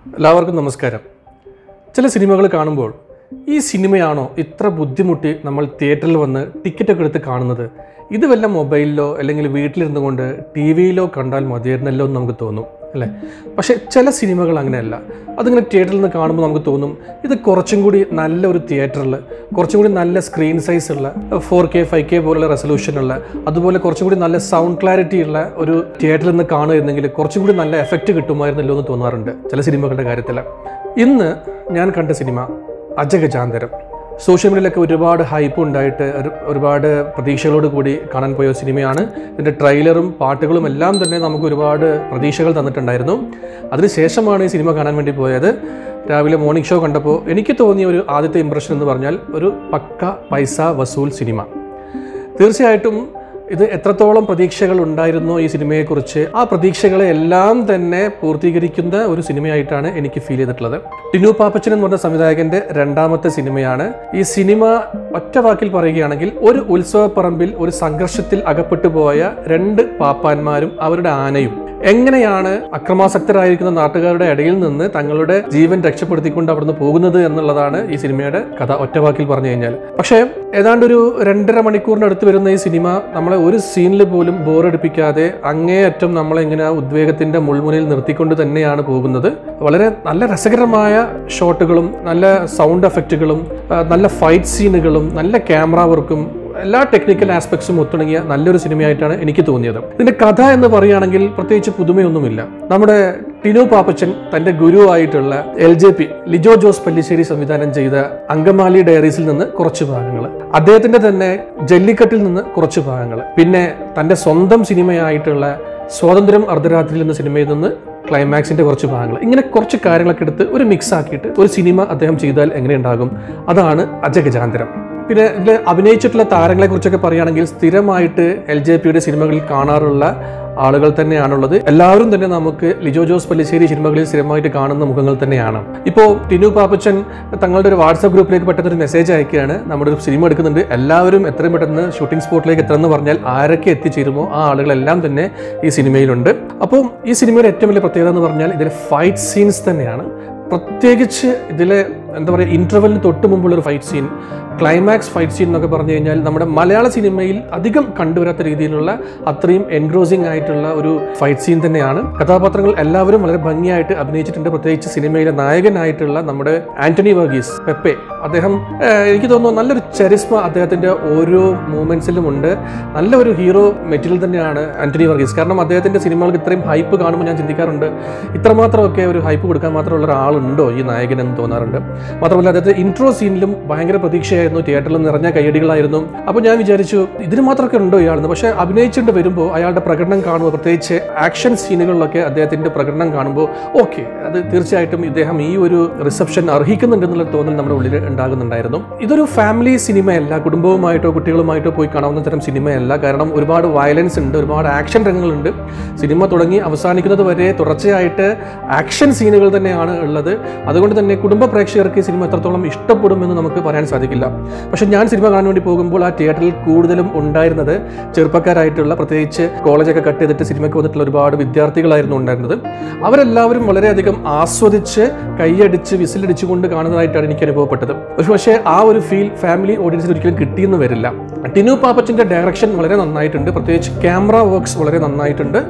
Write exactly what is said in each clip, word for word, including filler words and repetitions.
എല്ലാവർക്കും നമസ്കാരം. ചില സിനിമകൾ കാണുമ്പോൾ ഈ സിനിമയാണോ ഇത്ര ബുദ്ധിമുട്ടി നമ്മൾ തിയേറ്ററിൽ വന്ന് ടിക്കറ്റൊക്കെ എടുത്ത് കാണുന്നത്, ഇത് വല്ല മൊബൈലിലോ അല്ലെങ്കിൽ വീട്ടിലിരുന്നു കൊണ്ട് ടി വിയിലോ കണ്ടാൽ മതിയായിരുന്നല്ലോ എന്ന് നമുക്ക് തോന്നും അല്ലേ. പക്ഷേ ചില സിനിമകൾ അങ്ങനെയല്ല. അതിങ്ങനെ തിയേറ്ററിൽ നിന്ന് കാണുമ്പോൾ നമുക്ക് തോന്നും ഇത് കുറച്ചും കൂടി നല്ലൊരു തിയേറ്ററിൽ കുറച്ചും കൂടി നല്ല സ്ക്രീൻ സൈസ് ഉള്ള ഫോർ കെ ഫൈവ് കെ പോലുള്ള റെസൊല്യൂഷനുള്ള അതുപോലെ കുറച്ചും കൂടി നല്ല സൗണ്ട് ക്ലാരിറ്റി ഉള്ള ഒരു തിയേറ്ററിൽ നിന്ന് കാണുമായിരുന്നെങ്കിൽ കുറച്ചും കൂടി നല്ല എഫക്റ്റ് കിട്ടുമായിരുന്നല്ലോ എന്ന് തോന്നാറുണ്ട് ചില സിനിമകളുടെ കാര്യത്തിൽ. ഇന്ന് ഞാൻ കണ്ട സിനിമ അജഗജാന്തരം. സോഷ്യൽ മീഡിയയിലൊക്കെ ഒരുപാട് ഹൈപ്പ് ഉണ്ടായിട്ട് ഒരുപാട് പ്രതീക്ഷകളോട് കൂടി കാണാൻ പോയ സിനിമയാണ്. ഇതിൻ്റെ ട്രെയിലറും പാട്ടുകളും എല്ലാം തന്നെ നമുക്ക് ഒരുപാട് പ്രതീക്ഷകൾ തന്നിട്ടുണ്ടായിരുന്നു. അതിനുശേഷമാണ് ഈ സിനിമ കാണാൻ വേണ്ടി പോയത്. രാവിലെ മോർണിംഗ് ഷോ കണ്ടപ്പോൾ എനിക്ക് തോന്നിയ ഒരു ആദ്യത്തെ ഇംപ്രഷൻ എന്ന് പറഞ്ഞാൽ ഒരു പക്ക പൈസ വസൂൽ സിനിമ. തീർച്ചയായിട്ടും ഇത് എത്രത്തോളം പ്രതീക്ഷകൾ ഉണ്ടായിരുന്നോ ഈ സിനിമയെക്കുറിച്ച്, ആ പ്രതീക്ഷകളെ എല്ലാം തന്നെ പൂർത്തീകരിക്കുന്ന ഒരു സിനിമയായിട്ടാണ് എനിക്ക് ഫീൽ ചെയ്തിട്ടുള്ളത്. ടിനു പാപ്പച്ചൻ എന്ന് പറഞ്ഞ സംവിധായകന്റെ രണ്ടാമത്തെ സിനിമയാണ്. ഈ സിനിമ ഒറ്റ വാക്കിൽ പറയുകയാണെങ്കിൽ ഒരു ഉത്സവപ്പറമ്പിൽ ഒരു സംഘർഷത്തിൽ അകപ്പെട്ടു പോയ രണ്ട് പാപ്പാന്മാരും അവരുടെ ആനയും എങ്ങനെയാണ് അക്രമാസക്തരായിരിക്കുന്ന നാട്ടുകാരുടെ ഇടയിൽ നിന്ന് തങ്ങളുടെ ജീവൻ രക്ഷപ്പെടുത്തിക്കൊണ്ട് അവിടുന്ന് പോകുന്നത് എന്നുള്ളതാണ് ഈ സിനിമയുടെ കഥ ഒറ്റ വാക്കിൽ പറഞ്ഞു കഴിഞ്ഞാൽ. പക്ഷേ ഏതാണ്ട് ഒരു രണ്ടര മണിക്കൂറിന് അടുത്ത് വരുന്ന ഈ സിനിമ നമ്മളെ ഒരു സീനിൽ പോലും ബോറടിപ്പിക്കാതെ അങ്ങേയറ്റം നമ്മളെ ഇങ്ങനെ ഉദ്വേഗത്തിന്റെ മുൾമുനയിൽ നിർത്തിക്കൊണ്ട് തന്നെയാണ് പോകുന്നത്. വളരെ നല്ല രസകരമായ ഷോട്ടുകളും നല്ല സൗണ്ട് എഫക്റ്റുകളും നല്ല ഫൈറ്റ് സീനുകളും നല്ല ക്യാമറ വർക്കും എല്ലാ ടെക്നിക്കൽ ആസ്പെക്ട്സും ഒത്തിണങ്ങിയ നല്ലൊരു സിനിമയായിട്ടാണ് എനിക്ക് തോന്നിയത്. ഇതിന്റെ കഥ എന്ന് പറയുകയാണെങ്കിൽ പ്രത്യേകിച്ച് പുതുമയൊന്നുമില്ല. നമ്മുടെ ടിനു പാപ്പച്ചൻ തന്റെ ഗുരുവായിട്ടുള്ള L J P Lijo Jose Pellissery സംവിധാനം ചെയ്ത അങ്കമാലി ഡയറീസിൽ നിന്ന് കുറച്ച് ഭാഗങ്ങൾ, അദ്ദേഹത്തിന്റെ തന്നെ ജല്ലിക്കെട്ടിൽ നിന്ന് കുറച്ച് ഭാഗങ്ങൾ, പിന്നെ തന്റെ സ്വന്തം സിനിമയായിട്ടുള്ള സ്വാതന്ത്ര്യം അർദ്ധരാത്രിയിൽ എന്ന സിനിമയിൽ നിന്ന് ക്ലൈമാക്സിന്റെ കുറച്ച് ഭാഗങ്ങൾ, ഇങ്ങനെ കുറച്ച് കാര്യങ്ങളൊക്കെ എടുത്ത് ഒരു മിക്സ് ആക്കിയിട്ട് ഒരു സിനിമ അദ്ദേഹം ചെയ്താൽ എങ്ങനെയുണ്ടാകും, അതാണ് അജഗജാന്തരം. പിന്നെ ഇതിൽ അഭിനയിച്ചിട്ടുള്ള താരങ്ങളെ കുറിച്ചൊക്കെ പറയുകയാണെങ്കിൽ സ്ഥിരമായിട്ട് എൽ ജെ പിയുടെ സിനിമകളിൽ കാണാറുള്ള ആളുകൾ തന്നെയാണുള്ളത്. എല്ലാവരും തന്നെ നമുക്ക് ലിജോ ജോസ് പല്ലിശ്ശേരി സിനിമകളിൽ സ്ഥിരമായിട്ട് കാണുന്ന മുഖങ്ങൾ തന്നെയാണ്. ഇപ്പോൾ ടിനു പാപ്പച്ചൻ തങ്ങളുടെ ഒരു വാട്സാപ്പ് ഗ്രൂപ്പിലേക്ക് പെട്ടെന്ന് ഒരു മെസ്സേജ് അയക്കുകയാണ്, നമ്മുടെ ഒരു സിനിമ എടുക്കുന്നുണ്ട്, എല്ലാവരും എത്രയും പെട്ടെന്ന് ഷൂട്ടിംഗ് സ്പോട്ടിലേക്ക് എത്തണമെന്ന് പറഞ്ഞാൽ ആരൊക്കെ എത്തിച്ചേരുമോ ആ ആളുകളെല്ലാം തന്നെ ഈ സിനിമയിലുണ്ട്. അപ്പോൾ ഈ സിനിമയുടെ ഏറ്റവും വലിയ പ്രത്യേകത എന്ന് പറഞ്ഞാൽ ഇതിലെ ഫൈറ്റ് സീൻസ് തന്നെയാണ്. പ്രത്യേകിച്ച് ഇതിലെ എന്താ പറയുക, ഇൻ്റർവെല്ലിന് തൊട്ട് മുമ്പുള്ളൊരു fight scene, climax fight scene എന്നൊക്കെ പറഞ്ഞു കഴിഞ്ഞാൽ നമ്മുടെ മലയാള സിനിമയിൽ അധികം കണ്ടുവരാത്ത രീതിയിലുള്ള അത്രയും എൻഗ്രോസിംഗ് ആയിട്ടുള്ള ഒരു ഫൈറ്റ് സീൻ തന്നെയാണ്. കഥാപാത്രങ്ങൾ എല്ലാവരും വളരെ ഭംഗിയായിട്ട് അഭിനയിച്ചിട്ടുണ്ട്. പ്രത്യേകിച്ച് സിനിമയിലെ നായകനായിട്ടുള്ള നമ്മുടെ ആന്റണി വർഗീസ് പെപ്പെ, അദ്ദേഹം എനിക്ക് തോന്നുന്നു നല്ലൊരു ചരിസ്മ അദ്ദേഹത്തിന്റെ ഓരോ മൂവ്മെന്റ്സിലും ഉണ്ട്. നല്ലൊരു ഹീറോ മെറ്റീരിയൽ തന്നെയാണ് ആന്റണി വർഗീസ്. കാരണം അദ്ദേഹത്തിന്റെ സിനിമകൾക്ക് ഇത്രയും ഹൈപ്പ് കാണുമ്പോൾ ഞാൻ ചിന്തിക്കാറുണ്ട്, ഇത്രമാത്രമൊക്കെ ഒരു ഹൈപ്പ് കൊടുക്കാൻ മാത്രമുള്ള ഒരാളുണ്ടോ ഈ നായകൻ എന്ന് തോന്നാറുണ്ട്. മാത്രമല്ല അദ്ദേഹത്തെ ഇൻട്രോ സീനിലും ഭയങ്കര പ്രതീക്ഷയായിരുന്നു, തിയേറ്ററിൽ നിറഞ്ഞ കൈയടികളായിരുന്നു. അപ്പോൾ ഞാൻ വിചാരിച്ചു ഇതിന് മാത്രമൊക്കെ ഉണ്ടോ ഇയാളെന്ന്. പക്ഷേ അഭിനയിച്ചുകൊണ്ട് വരുമ്പോൾ അയാളുടെ പ്രകടനം കാണുമ്പോൾ, പ്രത്യേകിച്ച് ആക്ഷൻ സീനുകളിലൊക്കെ അദ്ദേഹത്തിന്റെ പ്രകടനം കാണുമ്പോൾ ഓക്കെ, അത് തീർച്ചയായിട്ടും ഇദ്ദേഹം ഈ ഒരു റിസപ്ഷൻ അർഹിക്കുന്നുണ്ടെന്നുള്ള തോന്നൽ നമ്മുടെ ഉള്ളിൽ ഉണ്ടാകുന്നുണ്ടായിരുന്നു. ഇതൊരു ഫാമിലി സിനിമയല്ല, കുടുംബവുമായിട്ടോ കുട്ടികളുമായിട്ടോ പോയി കാണാവുന്ന തരം സിനിമയല്ല. കാരണം ഒരുപാട് വയലൻസ് ഉണ്ട്, ഒരുപാട് ആക്ഷൻ രംഗങ്ങളുണ്ട്. സിനിമ തുടങ്ങി അവസാനിക്കുന്നത് വരെ തുടർച്ചയായിട്ട് ആക്ഷൻ സീനുകൾ തന്നെയാണ് ഉള്ളത്. അതുകൊണ്ട് തന്നെ കുടുംബ പ്രേക്ഷകർക്ക് ഈ സിനിമ എത്രത്തോളം ഇഷ്ടപ്പെടുമെന്ന് നമുക്ക് പറയാൻ സാധിക്കില്ല. പക്ഷെ ഞാൻ സിനിമ കാണാൻ വേണ്ടി പോകുമ്പോൾ ആ തിയേറ്ററിൽ കൂടുതലും ഉണ്ടായിരുന്നത് ചെറുപ്പക്കാരായിട്ടുള്ള, പ്രത്യേകിച്ച് കോളേജൊക്കെ കട്ട് ചെയ്തിട്ട് സിനിമയ്ക്ക് വന്നിട്ടുള്ള ഒരുപാട് വിദ്യാർത്ഥികളായിരുന്നു ഉണ്ടായിരുന്നത്. അവരെല്ലാവരും വളരെയധികം ആസ്വദിച്ച് കൈയടിച്ച് വിസിലടിച്ചുകൊണ്ട് കാണുന്നതായിട്ടാണ് എനിക്ക് അനുഭവപ്പെട്ടത്. പക്ഷേ ആ ഒരു ഫീൽ ഫാമിലി ഓഡിയൻസിന് ഒരിക്കലും കിട്ടിയെന്ന് വരില്ല. ടിനു പാപ്പച്ചൻ്റെ ഡയറക്ഷൻ വളരെ നന്നായിട്ടുണ്ട്, പ്രത്യേകിച്ച് ക്യാമറ വർക്ക്സ് വളരെ നന്നായിട്ടുണ്ട്.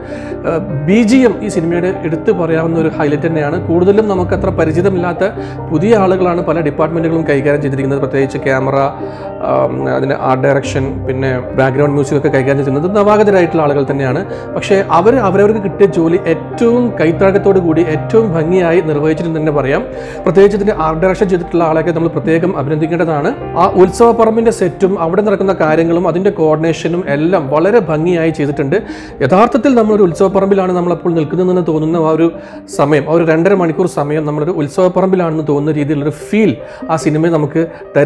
ബി ജി എം ഈ സിനിമയുടെ എടുത്തു പറയാവുന്ന ഒരു ഹൈലൈറ്റ് തന്നെയാണ്. കൂടുതലും നമുക്ക് അത്ര പരിചിതമില്ലാത്ത പുതിയ ആളുകളാണ് പല ഡിപ്പാർട്ട്മെൻറ്റുകളും കൈകാര്യം ചെയ്തിരിക്കുന്നത്. പ്രത്യേകിച്ച് ക്യാമറ, അതിൻ്റെ ആർട്ട് ഡയറക്ഷൻ, പിന്നെ ബാക്ക്ഗ്രൗണ്ട് മ്യൂസിക് ഒക്കെ കൈകാര്യം ചെയ്യുന്നത് നവാഗതരായിട്ടുള്ള ആളുകൾ തന്നെയാണ്. പക്ഷേ അവർ അവരവർക്ക് കിട്ടിയ ജോലി ഏറ്റവും കൈത്താഴത്തോടു കൂടി ഏറ്റവും ഭംഗിയായി നിർവഹിച്ചിട്ടുണ്ടെന്ന് തന്നെ പറയാം. പ്രത്യേകിച്ച് ഇതിൻ്റെ ആർട്ട് ഡയറക്ഷൻ ചെയ്തിട്ടുള്ള ആളെയൊക്കെ നമ്മൾ പ്രത്യേകം അഭിനന്ദിക്കേണ്ടതാണ്. ആ ഉത്സവപ്പറമ്പിൻ്റെ സെറ്റും അവിടെ നടക്കുന്ന കാര്യങ്ങളും അതിൻ്റെ കോർഡിനേഷനും എല്ലാം വളരെ ഭംഗിയായി ചെയ്തിട്ടുണ്ട്. യഥാർത്ഥത്തിൽ നമ്മളൊരു ഉത്സവപ്പറമ്പിലാണ് നമ്മളപ്പോൾ നിൽക്കുന്നതെന്ന് തോന്നുന്ന ആ ഒരു സമയം, ആ ഒരു രണ്ടര മണിക്കൂർ സമയം നമ്മളൊരു ഉത്സവപ്പറമ്പിലാണെന്ന് തോന്നുന്ന രീതിയിലുള്ളൊരു ഫീൽ ആ സിനിമ നമുക്ക് തരുന്നുണ്ട്.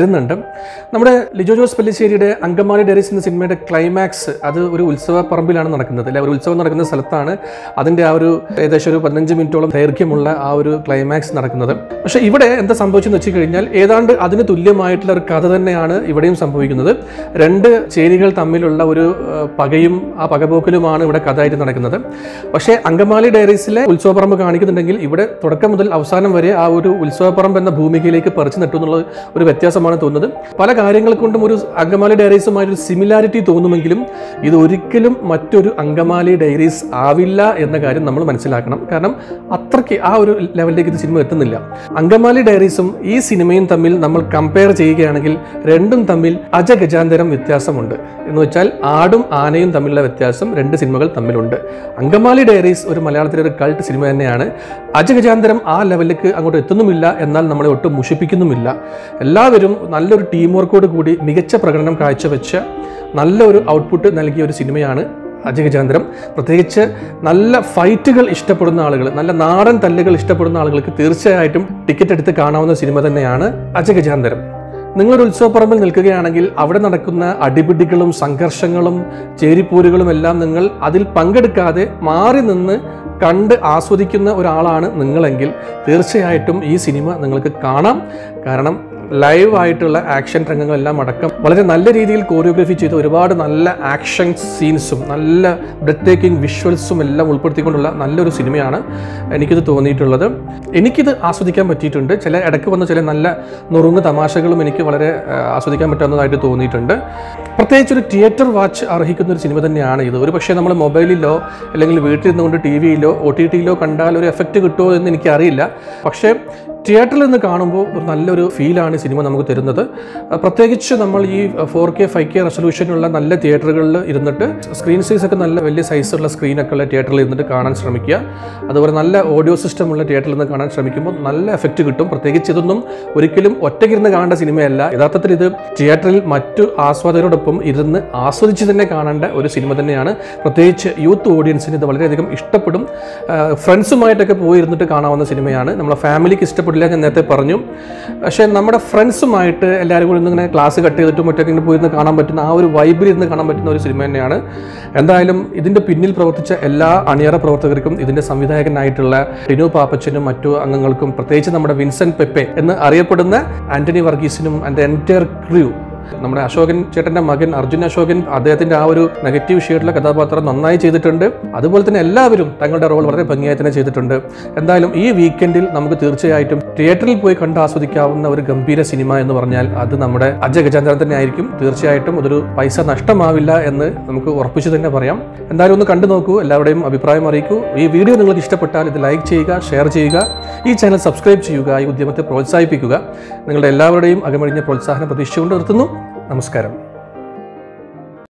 നമ്മുടെ ലിജോ ജോസ് പെല്ലിശ്ശേരിയുടെ അങ്കമാലി ഡയറീസ് എന്ന സിനിമയുടെ ക്ലൈമാക്സ് അത് ഒരു ഉത്സവ പറമ്പിലാണ് നടക്കുന്നത് അല്ലെ, ഒരു ഉത്സവം നടക്കുന്ന സ്ഥലത്താണ് അതിൻ്റെ ആ ഒരു ഏകദേശം ഒരു പതിനഞ്ച് മിനിറ്റോളം ദൈർഘ്യമുള്ള ആ ഒരു ക്ലൈമാക്സ് നടക്കുന്നത്. പക്ഷേ ഇവിടെ എന്താ സംഭവിച്ചെന്ന് വെച്ച് കഴിഞ്ഞാൽ ഏതാണ്ട് അതിന് തുല്യമായിട്ടുള്ള ഒരു കഥ തന്നെയാണ് ഇവിടെയും സംഭവിക്കുന്നത്. രണ്ട് ചേരികൾ തമ്മിലുള്ള ഒരു പകയും ആ പകപോക്കലുമാണ് ഇവിടെ കഥയായിട്ട് നടക്കുന്നത്. പക്ഷേ അങ്കമാലി ഡയറീസിലെ ഉത്സവപ്പറമ്പ് കാണിക്കുന്നുണ്ടെങ്കിൽ ഇവിടെ തുടക്കം മുതൽ അവസാനം വരെ ആ ഒരു ഉത്സവപ്പറമ്പ് എന്ന ഭൂമികയിലേക്ക് പറിച്ചു നട്ടു എന്നുള്ള ഒരു വ്യത്യാസമാണ് തോന്നുന്നത്. പല കാര്യങ്ങൾ കൊണ്ടും ഒരു അങ്കമാലി ഡയറീസുമായി ഒരു സിമിലാരിറ്റി തോന്നുമെങ്കിലും ഇത് ഒരിക്കലും മറ്റൊരു അങ്കമാലി ഡയറീസ് ആവില്ല എന്ന കാര്യം നമ്മൾ മനസ്സിലാക്കണം. കാരണം അത്രയ്ക്ക് ആ ഒരു ലെവലിലേക്ക് ഇത് സിനിമ എത്തുന്നില്ല. അങ്കമാലി ഡയറീസും ഈ സിനിമയും തമ്മിൽ നമ്മൾ കമ്പയർ ചെയ്യുകയാണെങ്കിൽ രണ്ടും തമ്മിൽ അജഗജാന്തരം വ്യത്യാസമുണ്ട്. എന്ന് വെച്ചാൽ ആടും ആനയും തമ്മിലുള്ള വ്യത്യാസം രണ്ട് സിനിമകൾ തമ്മിലുണ്ട്. അങ്കമാലി ഡയറീസ് ഒരു മലയാളത്തിലെ ഒരു കൾട്ട് സിനിമ തന്നെയാണ്. അജഗജാന്തരം ആ ലെവലിലേക്ക് അങ്ങോട്ട് എത്തുന്നുമില്ല, എന്നാൽ നമ്മളെ ഒട്ടും മുഷിപ്പിക്കുന്നുമില്ല. എല്ലാവരും നല്ലൊരു ടീം വർക്കോട് കൂടി മികച്ച പ്രകടനം കാഴ്ചവെച്ച് നല്ലൊരു ഔട്ട്പുട്ട് നൽകിയ ഒരു സിനിമയാണ് അജഗജാന്തരം. പ്രത്യേകിച്ച് നല്ല ഫൈറ്റുകൾ ഇഷ്ടപ്പെടുന്ന ആളുകൾ, നല്ല നാടൻ തല്ലുകൾ ഇഷ്ടപ്പെടുന്ന ആളുകൾക്ക് തീർച്ചയായിട്ടും ടിക്കറ്റ് എടുത്ത് കാണാവുന്ന സിനിമ തന്നെയാണ് അജഗജാന്തരം. നിങ്ങളൊരു ഉത്സവപ്പറമ്പിൽ നിൽക്കുകയാണെങ്കിൽ അവിടെ നടക്കുന്ന അടിപിടികളും സംഘർഷങ്ങളും ചേരിപ്പോരുകളും എല്ലാം നിങ്ങൾ അതിൽ പങ്കെടുക്കാതെ മാറി നിന്ന് കണ്ട് ആസ്വദിക്കുന്ന ഒരാളാണ് നിങ്ങളെങ്കിൽ തീർച്ചയായിട്ടും ഈ സിനിമ നിങ്ങൾക്ക് കാണാം. കാരണം ലൈവ് ആയിട്ടുള്ള ആക്ഷൻ രംഗങ്ങളെല്ലാം അടക്കം വളരെ നല്ല രീതിയിൽ കോറിയോഗ്രാഫി ചെയ്ത ഒരുപാട് നല്ല ആക്ഷൻ സീൻസും നല്ല ബ്രെത്ത് ടേക്കിംഗ് വിഷ്വൽസും എല്ലാം ഉൾപ്പെടുത്തിക്കൊണ്ടുള്ള നല്ലൊരു സിനിമയാണ് എനിക്കിത് തോന്നിയിട്ടുള്ളത്. എനിക്കിത് ആസ്വദിക്കാൻ പറ്റിയിട്ടുണ്ട്. ചില ഇടയ്ക്ക് വന്ന ചില നല്ല നുറുങ്ങ് തമാശകളും എനിക്ക് വളരെ ആസ്വദിക്കാൻ പറ്റാവുന്നതായിട്ട് തോന്നിയിട്ടുണ്ട്. പ്രത്യേകിച്ച് ഒരു തിയേറ്റർ വാച്ച് അർഹിക്കുന്ന ഒരു സിനിമ തന്നെയാണ് ഇത്. ഒരു പക്ഷേ നമ്മൾ മൊബൈലിലോ അല്ലെങ്കിൽ വീട്ടിലിരുന്നുകൊണ്ട് ടി വിയിലോ ഒ ടി ടിയിലോ കണ്ടാൽ ഒരു എഫക്റ്റ് കിട്ടുമോ എന്ന് എനിക്കറിയില്ല. പക്ഷേ തിയേറ്ററിൽ നിന്ന് കാണുമ്പോൾ ഒരു നല്ലൊരു ഫീലാണ് സിനിമ നമുക്ക് തരുന്നത്. പ്രത്യേകിച്ച് നമ്മൾ ഈ ഫോർ കെ ഫൈവ് കെ റെസൊല്യൂഷനുള്ള നല്ല തിയേറ്ററുകളിൽ ഇരുന്നിട്ട് സ്ക്രീൻ സൈസ് ഒക്കെ നല്ല വലിയ സൈസുള്ള സ്ക്രീനൊക്കെ ഉള്ള തിയേറ്ററിൽ ഇരുന്നിട്ട് കാണാൻ ശ്രമിക്കുക. അതുപോലെ നല്ല ഓഡിയോ സിസ്റ്റം ഉള്ള തിയേറ്ററിൽ നിന്ന് കാണാൻ ശ്രമിക്കുമ്പോൾ നല്ല എഫക്റ്റ് കിട്ടും. പ്രത്യേകിച്ച് ഇതൊന്നും ഒരിക്കലും ഒറ്റയ്ക്കിരുന്ന് കാണേണ്ട സിനിമയല്ല. യഥാർത്ഥത്തിൽ ഇത് തിയേറ്ററിൽ മറ്റു ആസ്വാദകരോടൊപ്പം ഇരുന്ന് ആസ്വദിച്ച് തന്നെ കാണേണ്ട ഒരു സിനിമ തന്നെയാണ്. പ്രത്യേകിച്ച് യൂത്ത് ഓഡിയൻസിന് ഇത് വളരെയധികം ഇഷ്ടപ്പെടും. ഫ്രണ്ട്സുമായിട്ടൊക്കെ പോയി ഇരുന്നിട്ട് കാണാവുന്ന സിനിമയാണ്. നമ്മളെ ഫാമിലിക്ക് ഇഷ്ടപ്പെടും ഞാൻ നേരത്തെ പറഞ്ഞു. പക്ഷേ നമ്മുടെ ഫ്രണ്ട്സുമായിട്ട് എല്ലാവരും കൂടി ഇങ്ങനെ ക്ലാസ് കട്ട് ചെയ്തിട്ടും മറ്റൊക്കെ ഇങ്ങനെ പോയിരുന്ന് കാണാൻ പറ്റുന്ന ആ ഒരു വൈബിൽ ഇരുന്ന് കാണാൻ പറ്റുന്ന ഒരു സിനിമ തന്നെയാണ്. എന്തായാലും ഇതിൻ്റെ പിന്നിൽ പ്രവർത്തിച്ച എല്ലാ അണിയറ പ്രവർത്തകർക്കും ഇതിൻ്റെ സംവിധായകനായിട്ടുള്ള ടിനു പാപ്പച്ചനും മറ്റു അംഗങ്ങൾക്കും പ്രത്യേകിച്ച് നമ്മുടെ വിൻസെന്റ് പെപ്പെ എന്ന് അറിയപ്പെടുന്ന ആന്റണി വർഗീസിനും ആൻഡ് എൻറ്റയർ ക്രൂ, നമ്മുടെ അശോകൻ ചേട്ടൻ്റെ മകൻ അർജുൻ അശോകൻ അദ്ദേഹത്തിൻ്റെ ആ ഒരു നെഗറ്റീവ് ഷെയ്ഡിലുള്ള കഥാപാത്രം നന്നായി ചെയ്തിട്ടുണ്ട്. അതുപോലെ തന്നെ എല്ലാവരും തങ്ങളുടെ റോൾ വളരെ ഭംഗിയായി തന്നെ ചെയ്തിട്ടുണ്ട്. എന്തായാലും ഈ വീക്കെൻഡിൽ നമുക്ക് തീർച്ചയായിട്ടും തിയേറ്ററിൽ പോയി കണ്ട് ആസ്വദിക്കാവുന്ന ഒരു ഗംഭീര സിനിമ എന്ന് പറഞ്ഞാൽ അത് നമ്മുടെ അജഗജാന്തരം തന്നെ ആയിരിക്കും. തീർച്ചയായിട്ടും അതൊരു പൈസ നഷ്ടമാവില്ല എന്ന് നമുക്ക് ഉറപ്പിച്ചു തന്നെ പറയാം. എന്തായാലും ഒന്ന് കണ്ടു നോക്കൂ, എല്ലാവരുടെയും അഭിപ്രായം അറിയിക്കൂ. ഈ വീഡിയോ നിങ്ങൾക്ക് ഇഷ്ടപ്പെട്ടാൽ ഇത് ലൈക്ക് ചെയ്യുക, ഷെയർ ചെയ്യുക, ഈ ചാനൽ സബ്സ്ക്രൈബ് ചെയ്യുക, ഈ ഉദ്യമത്തെ പ്രോത്സാഹിപ്പിക്കുക. നിങ്ങളുടെ എല്ലാവരുടെയും അകമഴിഞ്ഞ പ്രോത്സാഹനം പ്രതീക്ഷിച്ചുകൊണ്ട് നിർത്തുന്നു. നമസ്കാരം.